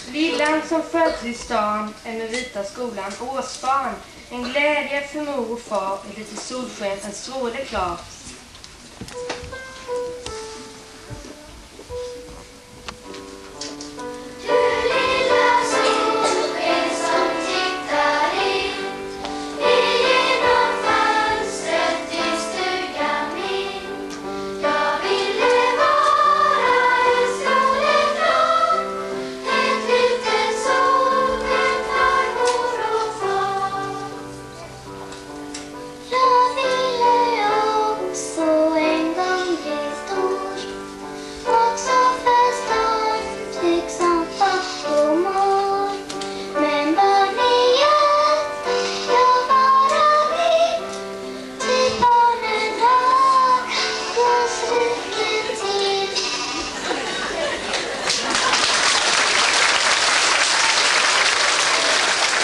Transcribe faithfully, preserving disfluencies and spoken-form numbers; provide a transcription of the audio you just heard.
Lillan som föddes i stan är med vita skolan årsbarn. En glädje för mor och far, ett lite solsken, en stråle klar.